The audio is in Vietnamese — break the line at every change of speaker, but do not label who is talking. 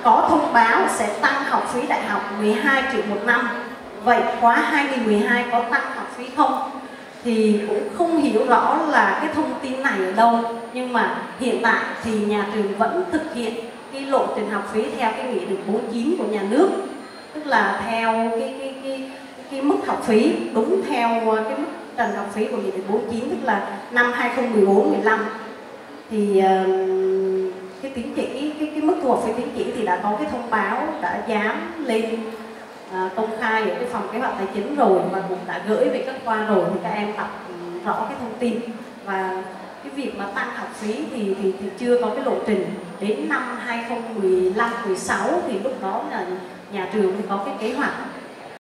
có thông báo sẽ tăng học phí đại học 12 triệu một năm. Vậy khóa 2012 có tăng học phí không? Thì cũng không hiểu rõ là cái thông tin này ở đâu. Nhưng mà hiện tại thì nhà trường vẫn thực hiện cái lộ trình học phí theo cái nghị định 49 của nhà nước. Tức là theo cái mức học phí đúng theo cái mức trần học phí của nghị định 49, tức là năm 2014-15 thì cái tín chỉ, cái mức thu học phí tín chỉ thì đã có cái thông báo, đã dán lên công khai ở cái phòng kế hoạch tài chính rồi, và cũng đã gửi về các khoa rồi, thì các em đọc rõ cái thông tin. Và cái việc mà tăng học phí thì chưa có cái lộ trình. Đến năm 2015-16 thì lúc đó là nhà trường có cái kế hoạch